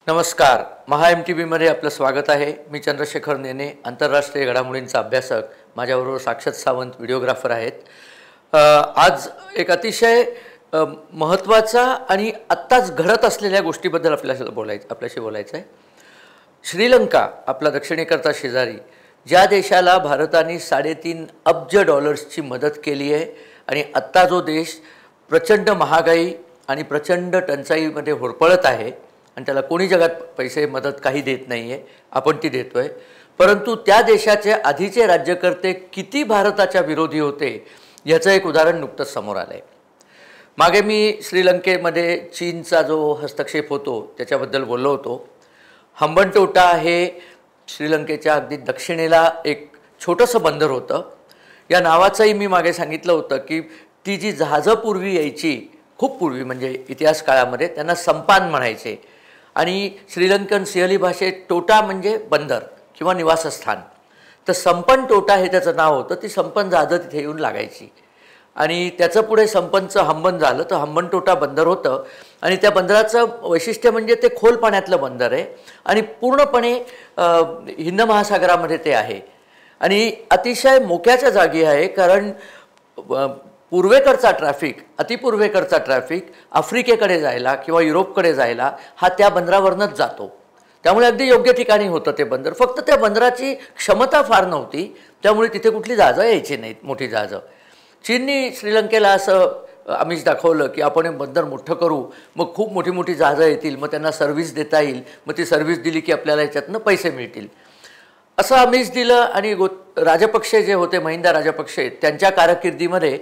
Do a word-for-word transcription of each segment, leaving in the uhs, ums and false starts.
नमस्कार. महा M T व्हीमध्ये आपलं स्वागत आहे. मी चंद्रशेखर नेने, आंतरराष्ट्रीय घडामोडींचा अभ्यासक. माझ्याबरोबर साक्षत सावंत व्हिडिओग्राफर आहेत. आज एक अतिशय महत्त्वाचा आणि आत्ताच घडत असलेल्या गोष्टीबद्दल आपल्याला बोलायचं आपल्याशी बोलायचं आहे. श्रीलंका आपला दक्षिणेकडचा शेजारी, ज्या देशाला भारताने साडेतीन अब्ज डॉलर्सची मदत केली आहे आणि आत्ता जो देश प्रचंड महागाई आणि प्रचंड टंचाईमध्ये होरपळत आहे आणि त्याला कोणी जगात पैसे मदत काही देत नाही आहे, आपण ती देतो आहे. परंतु त्या देशाचे आधीचे राज्यकर्ते किती भारताच्या विरोधी होते याचं एक उदाहरण नुकतंच समोर आलं आहे. मागे मी श्रीलंकेमध्ये चीनचा जो हस्तक्षेप होतो त्याच्याबद्दल बोललो होतो. हंबनटोटा हे श्रीलंकेच्या अगदी दक्षिणेला एक छोटंसं बंदर होतं. या नावाचंही मी मागे सांगितलं होतं की ती जी जहाजं पूर्वी यायची, खूप पूर्वी म्हणजे इतिहास काळामध्ये, त्यांना संपान म्हणायचे. आणि श्रीलंकन सिंहली भाषेत टोटा म्हणजे बंदर किंवा निवासस्थान. तर संपन टोटा हे त्याचं नाव होतं. ती संपन जहाजं तिथे येऊन लागायची आणि त्याचं पुढे संपनचं हंबन झालं तर हंबन टोटा बंदर होतं. आणि त्या बंदराचं वैशिष्ट्य म्हणजे ते खोल पाण्यातलं बंदर आहे आणि पूर्णपणे हिंद महासागरामध्ये ते आहे आणि अतिशय मोक्याच्या जागी आहे. कारण पूर्वेकडचा ट्रॅफिक, अतिपूर्वेकडचा ट्रॅफिक आफ्रिकेकडे जायला किंवा युरोपकडे जायला हा त्या बंदरावरनंच जातो. त्यामुळे अगदी योग्य ठिकाणी होतं ते बंदर. फक्त त्या बंदराची क्षमता फार नव्हती, त्यामुळे तिथे कुठली जहाजं यायची नाहीत, मोठी जहाजं. चीननी श्रीलंकेला असं आमिष दाखवलं की आपण हे बंदर मोठं करू, मग खूप मोठी मोठी जहाजं येतील, मग त्यांना सर्व्हिस देता येईल, मग ती सर्व्हिस दिली की आपल्याला याच्यातनं पैसे मिळतील, असं आमिष दिलं. आणि गो राजपक्षे जे होते, महिंदा राजपक्षे, त्यांच्या कारकिर्दीमध्ये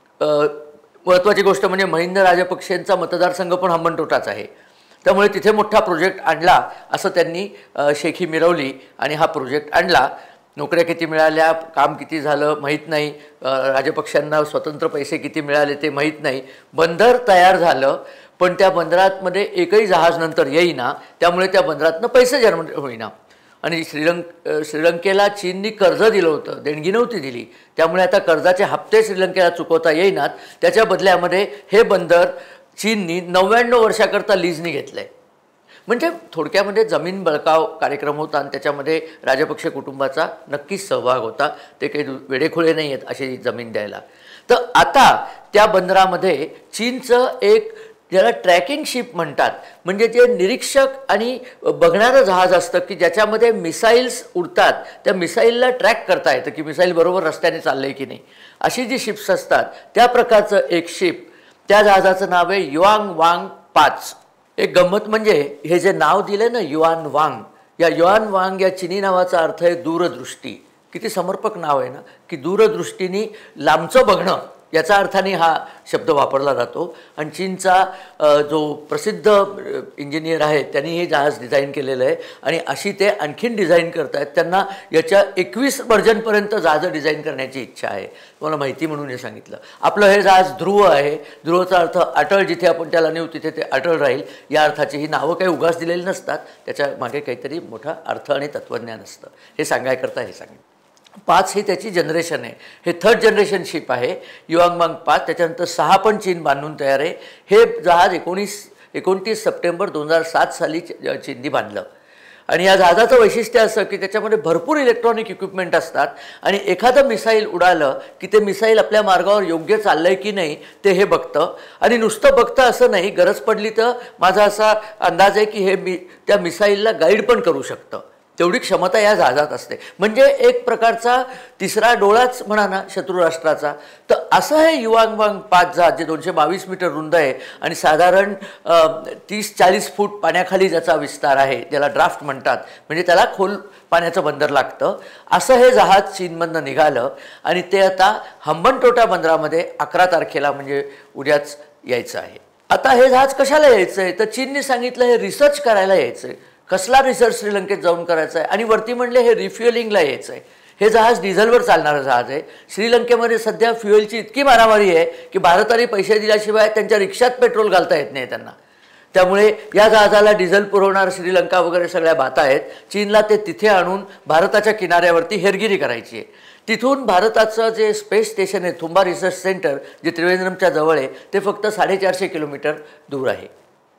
महत्त्वाची गोष्ट म्हणजे महिंद राजपक्षेंचा मतदारसंघ पण हंबनटोटाच आहे. त्यामुळे तिथे मोठा प्रोजेक्ट आणला असं त्यांनी शेखी मिरवली आणि हा प्रोजेक्ट आणला. नोकऱ्या किती मिळाल्या, काम किती झालं माहीत नाही, राजपक्षांना स्वतंत्र पैसे किती मिळाले ते माहीत नाही. बंदर तयार झालं, पण त्या बंदरातमध्ये एकही जहाज नंतर येईना, त्यामुळे त्या बंदरातनं पैसे जनरेट होईना. आणि श्रीलंक श्रीलंकेला चीननी कर्ज दिलं होतं, देणगी नव्हती दिली, त्यामुळे आता कर्जाचे हप्ते श्रीलंकेला चुकवता येईनात. त्याच्या बदल्यामध्ये हे बंदर चीननी नव्याण्णव वर्षाकरता लीजनी घेतलं आहे. म्हणजे थोडक्यामध्ये जमीन बळकाव कार्यक्रम होता आणि त्याच्यामध्ये राजपक्षे कुटुंबाचा नक्कीच सहभाग होता. ते काही वेडेखोळे नाही आहेत अशी जमीन द्यायला. तर आता त्या बंदरामध्ये चीनचं एक, ज्याला ट्रॅकिंग शिप म्हणतात, म्हणजे जे निरीक्षक आणि बघणारं जहाज असतं की ज्याच्यामध्ये मिसाईल्स उडतात, त्या मिसाईलला ट्रॅक करता येतं की मिसाईल बरोबर रस्त्याने चाललं आहे की नाही, अशी जी शिप्स असतात त्या प्रकारचं एक शिप. त्या जहाजाचं नाव आहे युआन वांग पाच. एक गंमत म्हणजे हे जे नाव दिलं ना युआन वांग, या युआन वांग या चिनी नावाचा अर्थ आहे दूरदृष्टी. किती समर्पक नाव आहे ना, की दूरदृष्टीने लांबचं बघणं याचा अर्थाने हा शब्द वापरला जातो. आणि चीनचा जो प्रसिद्ध इंजिनियर आहे त्यांनी हे जहाज डिझाईन केलेलं आहे आणि अशी ते आणखीन डिझाईन करत आहेत. त्यांना याच्या एकवीस व्हर्जनपर्यंत जहाजं डिझाईन करण्याची इच्छा आहे. तुम्हाला माहिती म्हणून हे सांगितलं. आपलं हे जहाज ध्रुव आहे. ध्रुवचा अर्थ अटळ, जिथे आपण त्याला नेऊ तिथे ते अटळ राहील, या अर्थाची ही नावं काही उगाच दिलेली नसतात, त्याच्या मागे काहीतरी मोठा अर्थ आणि तत्त्वज्ञान असतं. हे सांगायकरता हे सांगितलं. पाच ही त्याची जनरेशन आहे. हे थर्ड जनरेशन शिप आहे युआन वांग पाच. त्याच्यानंतर सहा पण चीन बांधून तयार आहे. हे जहाज एकोणीस एकोणतीस सप्टेंबर दोन हजार सात साली चीननी बांधलं. आणि या जहाजाचं वैशिष्ट्य असं की त्याच्यामध्ये भरपूर इलेक्ट्रॉनिक इक्विपमेंट असतात आणि एखादं मिसाईल उडालं की ते मिसाईल आपल्या मार्गावर योग्य चाललं आहे की नाही ते हे बघतं. आणि नुसतं बघतं असं नाही, गरज पडली तर माझा असा अंदाज आहे की हे मी त्या मिसाईलला गाईड पण करू शकतं. तेवढी क्षमता या जहाजात असते. म्हणजे एक प्रकारचा तिसरा डोळाच म्हणा ना शत्रुराष्ट्राचा. तर असं हे युआन वांग पाच जहाज, जे दोनशे बावीस मीटर रुंद आहे आणि साधारण तीस चाळीस फूट पाण्याखाली ज्याचा विस्तार आहे, ज्याला ड्राफ्ट म्हणतात, म्हणजे त्याला खोल पाण्याचं बंदर लागतं, असं हे जहाज चीनमधनं निघालं आणि ते आता हंबनटोटा बंदरामध्ये अकरा तारखेला म्हणजे उद्याच यायचं आहे. आता हे जहाज कशाला यायचं आहे तर चीनने सांगितलं हे रिसर्च करायला यायचं आहे. कसला रिसर्च श्रीलंकेत जाऊन करायचा आहे? आणि वरती म्हणले हे रिफ्युएलिंगला यायचं आहे. हे जहाज डिझेलवर चालणारं जहाज आहे. श्रीलंकेमध्ये सध्या फ्युएलची इतकी मारामारी आहे की भारताने पैसे दिल्याशिवाय त्यांच्या रिक्षात पेट्रोल घालता येत नाही त्यांना. त्यामुळे या जहाजाला डिझेल पुरवणार श्रीलंका वगैरे सगळ्या बाता आहेत. चीनला ते तिथे आणून भारताच्या किनाऱ्यावरती हेरगिरी करायची आहे. तिथून भारताचं जे स्पेस स्टेशन आहे थुंबा रिसर्च सेंटर, जे त्रिवेंद्रमच्या जवळ आहे, ते फक्त साडेचारशे किलोमीटर दूर आहे.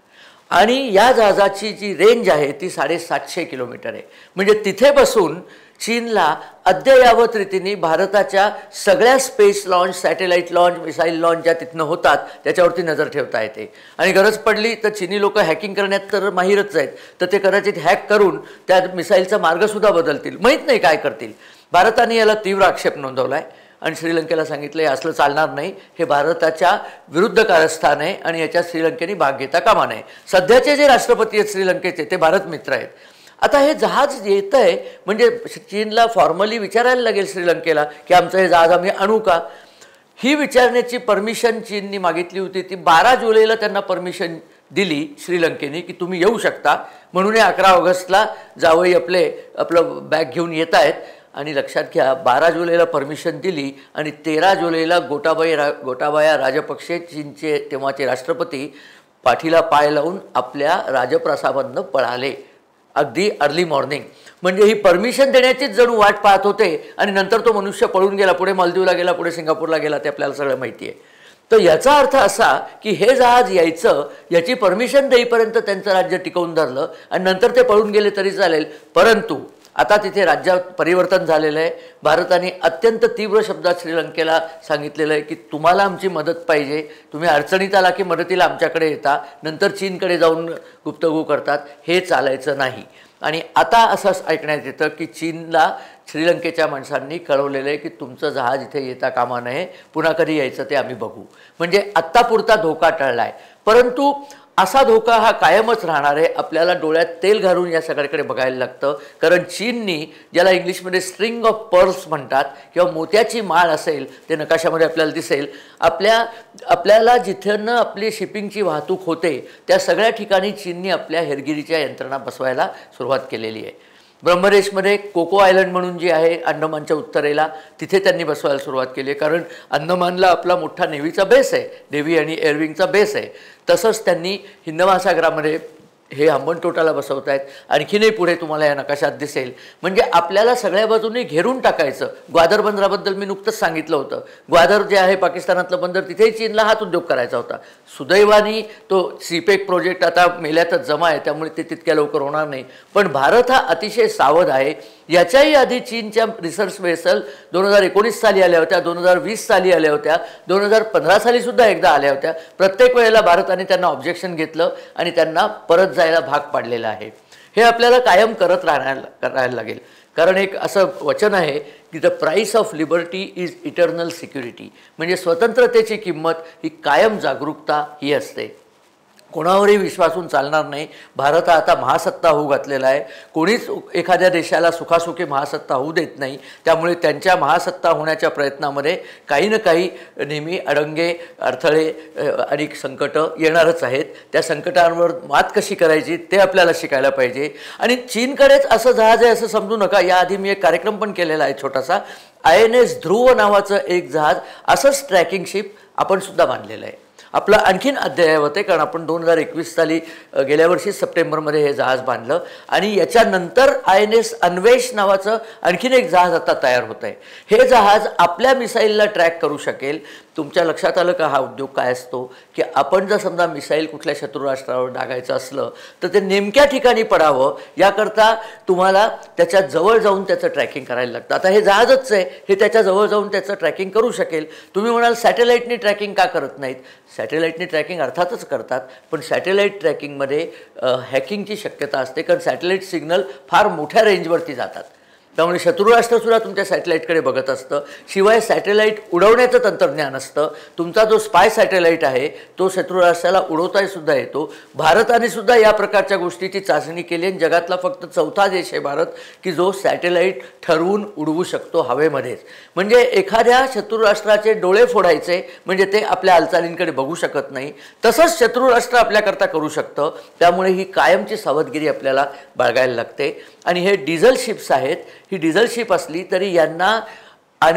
आणि या जहाजाची जी रेंज आहे ती साडेसातशे किलोमीटर आहे. म्हणजे तिथे बसून चीनला अद्ययावत रीतीने भारताच्या सगळ्या space launch, satellite launch, missile launch ज्या तिथनं होतात त्याच्यावरती नजर ठेवता येते. आणि गरज पडली तर चीनी लोक हॅकिंग करण्यात तर माहीरच आहेत, तर ते कदाचित हॅक करून त्या मिसाईलचा मार्गसुद्धा बदलतील, माहीत नाही काय करतील. भारताने याला तीव्र आक्षेप नोंदवला आहे आणि श्रीलंकेला सांगितलं आहे असलं चालणार नाही, हे भारताच्या विरुद्ध कारस्थान आहे आणि याच्यात श्रीलंकेने भाग घेता कामा नये. सध्याचे जे राष्ट्रपती आहेत श्रीलंकेचे ते भारत मित्र आहेत. आता हे जहाज येतं आहे म्हणजे चीनला फॉर्मली विचारायला लागेल श्रीलंकेला की आमचं हे जहाज आम्ही आणू का. ही विचारण्याची परमिशन चीननी मागितली होती, ती बारा जुलैला त्यांना परमिशन दिली श्रीलंकेने की तुम्ही येऊ शकता. म्हणून अकरा ऑगस्टला जावई आपले आपलं बॅग घेऊन येत आहेत. आणि लक्षात घ्या, बारा जुलैला परमिशन दिली आणि तेरा जुलैला गोटाबाई रा गोटाबाया राजपक्षे चीनचे तेव्हाचे राष्ट्रपती पाठीला पाय लावून आपल्या राजप्रसादांना पळाले अगदी अर्ली मॉर्निंग. म्हणजे ही परमिशन देण्याचीच जणू वाट पाहत होते आणि नंतर तो मनुष्य पळून गेला, पुढे मालदीवला गेला, पुढे सिंगापूरला गेला, ते आपल्याला सगळं माहिती आहे. तर याचा अर्थ असा की हे जहाज यायचं याची परमिशन देईपर्यंत त्यांचं राज्य टिकवून धरलं आणि नंतर ते पळून गेले तरी चालेल. परंतु आता तिथे राज्यात परिवर्तन झालेलं आहे. भारताने अत्यंत तीव्र शब्दात श्रीलंकेला सांगितलेलं आहे की तुम्हाला आमची मदत पाहिजे, तुम्ही अडचणीत आला की मदतीला आमच्याकडे येता, नंतर चीनकडे जाऊन गुप्तगू करतात, हे चालायचं नाही. आणि आता असं ऐकण्यात येतं की चीनला श्रीलंकेच्या माणसांनी कळवलेलं आहे की तुमचं जहाज इथे येता कामा नये, पुन्हा कधी यायचं ते आम्ही बघू. म्हणजे आत्तापुरता धोका टळला आहे. परंतु असा धोका हा कायमच राहणार आहे. आपल्याला डोळ्यात तेल घालून या सगळ्याकडे बघायला लागतं. कारण चीननी ज्याला इंग्लिशमध्ये स्ट्रिंग ऑफ पर्ल्स म्हणतात किंवा मोत्याची माळ असेल, ते नकाशामध्ये आपल्याला दिसेल, आपल्या आपल्याला जिथं आपली शिपिंगची वाहतूक होते त्या सगळ्या ठिकाणी चीननी आपल्या हेरगिरीच्या यंत्रणा बसवायला सुरुवात केलेली आहे. ब्रह्मदेशमध्ये कोको आयलंड म्हणून जी आहे अंदमानच्या उत्तरेला, तिथे त्यांनी बसवायला सुरुवात केली आहे. कारण अंदमानला आपला मोठा नेव्हीचा बेस आहे, नेव्ही आणि एअरविंगचा बेस आहे. तसंच त्यांनी हिंद महासागरामध्ये हे हंबनटोटाला बसवत आहेत. आणखीनही पुढे तुम्हाला या नकाशात दिसेल. म्हणजे आपल्याला सगळ्या बाजूने घेरून टाकायचं. ग्वादर बंदराबद्दल मी नुकतंच सांगितलं होतं. ग्वादर जे आहे पाकिस्तानातलं बंदर, तिथेही चीनला हात उद्योग करायचा होता. सुदैवाने तो सीपेक प्रोजेक्ट आता मेल्यातच जमा आहे, त्यामुळे ते तितक्या लवकर होणार नाही. पण भारत हा अतिशय सावध आहे. याच्याही आधी चीनच्या रिसर्च वेसल दोन हजार एकोणीस साली आल्या होत्या, दोन हजार वीस साली आल्या होत्या, दोन हजार पंधरा सालीसुद्धा एकदा आल्या होत्या. प्रत्येक वेळेला भारताने त्यांना ऑब्जेक्शन घेतलं आणि त्यांना परत जायला भाग पाडलेला आहे. हे आपल्याला कायम करत राहायला राहायला लागेल. कारण एक असं वचन आहे की the price of liberty is eternal security. म्हणजे स्वतंत्रतेची किंमत ही कायम जागरूकता ही असते. कोणावरही विश्वासून चालणार नाही. भारत आता महासत्ता होऊ घातलेला आहे. कोणीच एखाद्या देशाला सुखासुखी महासत्ता होऊ देत नाही. त्यामुळे त्यांच्या महासत्ता होण्याच्या प्रयत्नामध्ये काही ना काही नेहमी अडंगे, अडथळे आणि संकटं येणारच आहेत. त्या संकटांवर मात कशी करायची ते आपल्याला शिकायला पाहिजे. आणि चीनकडेच असं जहाज आहे असं समजू नका. याआधी मी एक कार्यक्रम पण केलेला आहे छोटासा. आय एन एस ध्रुव नावाचं एक जहाज, असंच ट्रॅकिंग शिप आपण सुद्धा बांधलेलं आहे. आपलं आणखीन अद्ययावत आहे. कारण आपण दोन हजार एकवीस साली गेल्या वर्षी सप्टेंबरमध्ये हे जहाज बांधलं आणि याच्यानंतर आय एन एस अन्वेष नावाचं आणखीन एक जहाज आता तयार होत आहे. हे जहाज आपल्या मिसाईलला ट्रॅक करू शकेल. तुमच्या लक्षात आलं का हा उद्योग काय असतो की आपण जर समजा मिसाईल कुठल्या शत्रुराष्ट्रावर डागायचं असलं तर ते नेमक्या ठिकाणी पडावं याकरता तुम्हाला त्याच्या जवळ जाऊन त्याचं ट्रॅकिंग करायला लागतं. आता हे जहाजच आहे, हे त्याच्या जवळ जाऊन त्याचं ट्रॅकिंग करू शकेल. तुम्ही म्हणाल सॅटेलाईटनी ट्रॅकिंग का करत नाहीत? सॅटेलाईटनी ट्रॅकिंग अर्थातच करतात, पण सॅटेलाईट ट्रॅकिंगमध्ये हॅकिंगची शक्यता असते. कारण सॅटेलाईट सिग्नल फार मोठ्या रेंजवरती जातात. त्यामुळे शत्रुराष्ट्रसुद्धा तुमच्या सॅटेलाईटकडे बघत असतं. शिवाय सॅटेलाईट उडवण्याचं तंत्रज्ञान असतं. तुमचा जो स्पाय सॅटेलाईट आहे तो शत्रुराष्ट्राला उडवतासुद्धा येतो. भारताने सुद्धा या प्रकारच्या गोष्टीची चाचणी केली आणि जगातला फक्त चौथा देश आहे भारत की जो सॅटेलाईट ठरवून उडवू शकतो हवेमध्येच. म्हणजे एखाद्या शत्रुराष्ट्राचे डोळे फोडायचे म्हणजे ते आपल्या हालचालींकडे बघू शकत नाही, तसंच शत्रुराष्ट्र आपल्याकरता करू शकतं. त्यामुळे ही कायमची सावधगिरी आपल्याला बाळगायला लागते. आणि हे डिझेल शिप्स आहेत. ही डिझेल शिप असली तरी यांना आण्विक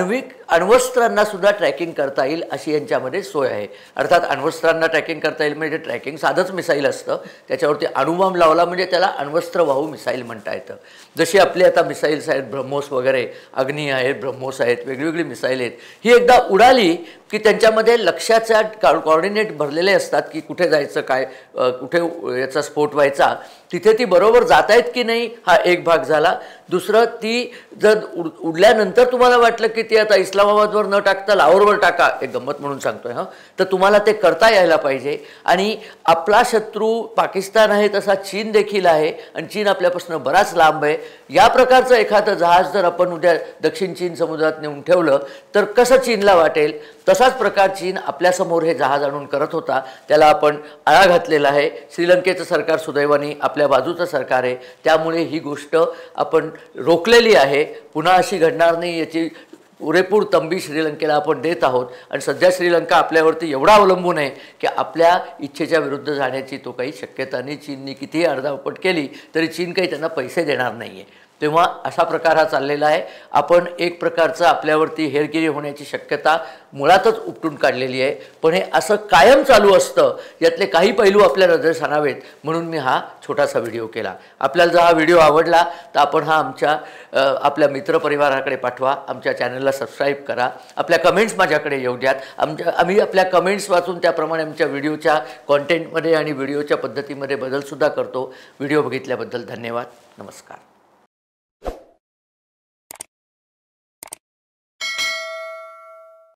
अण्वस्त्रांना सुद्धा ट्रॅकिंग करता येईल अशी यांच्यामध्ये सोय आहे. अर्थात अण्वस्त्रांना ट्रॅकिंग करता येईल म्हणजे ट्रॅकिंग साधंच मिसाईल असतं, त्याच्यावरती अणुबॉम्ब लावला म्हणजे त्याला अण्वस्त्रवाहू मिसाईल म्हणता येतं. जशी आपली आता मिसाईल्स आहेत ब्रह्मोस वगैरे, अग्नी आहेत, ब्रह्मोस आहेत, वेगवेगळी मिसाईल आहेत, ही एकदा उडाली की त्यांच्यामध्ये लक्ष्याचा कॉर्डिनेट भरलेले असतात की कुठे जायचं, काय कुठे याचा स्फोट व्हायचा, तिथे ती बरोबर जात आहेत की नाही हा एक भाग झाला. दुसरं, ती जर उड उडल्यानंतर तुम्हाला वाटलं की ती आता इस्लामाबादवर न टाकता लाहोरवर टाका, एक गंमत म्हणून सांगतोय हां, तर तुम्हाला ते करता यायला पाहिजे. आणि आपला शत्रू पाकिस्तान आहे तसा चीन देखील आहे आणि चीन आपल्यापासून बराच लांब आहे. या प्रकारचं एखादं जहाज जर आपण उद्या दक्षिण चीन समुद्रात नेऊन ठेवलं तर कसं चीनला वाटेल, तसाच प्रकार चीन आपल्यासमोर हे जहाज आणून करत होता, त्याला आपण आळा घातलेला आहे. श्रीलंकेचं सरकार सुदैवाने आपल्या बाजूचं सरकार आहे, त्यामुळे ही गोष्ट आपण रोखलेली आहे. पुन्हा अशी घडणार नाही याची पुरेपूर तंबी श्रीलंकेला आपण देत आहोत. आणि सध्या श्रीलंका आपल्यावरती एवढा अवलंबून आहे की आपल्या इच्छेच्या विरुद्ध जाण्याची तो काही शक्यता नाही. चीनने कितीही अर्धावपट केली तरी चीन काही त्यांना पैसे देणार नाही आहे. तेव्हा अशा प्रकार हा चाललेला आहे. आपण एक प्रकारचं आपल्यावरती हेरगिरी होण्याची शक्यता मुळातच उपटून काढलेली आहे. पण हे असं कायम चालू असतं, यातले काही पैलू आपल्या नजरेस आणावेत म्हणून मी हा छोटासा व्हिडिओ केला. आपल्याला जर हा व्हिडिओ आवडला तर आपण हा आमच्या आपल्या मित्रपरिवाराकडे पाठवा, आमच्या चॅनलला सबस्क्राईब करा, आपल्या कमेंट्स माझ्याकडे येऊ द्यात. आमच्या आम्ही आपल्या कमेंट्स वाचून त्याप्रमाणे आमच्या व्हिडिओच्या कॉन्टेंटमध्ये आणि व्हिडिओच्या पद्धतीमध्ये बदलसुद्धा करतो. व्हिडिओ बघितल्याबद्दल धन्यवाद. नमस्कार.